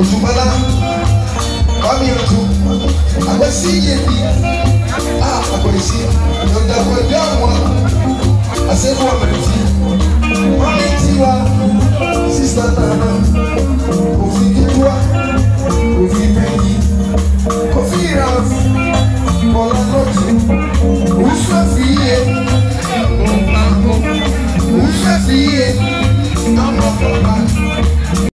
Ojumala, Mami Otu, I was seeing I was seeing, I said,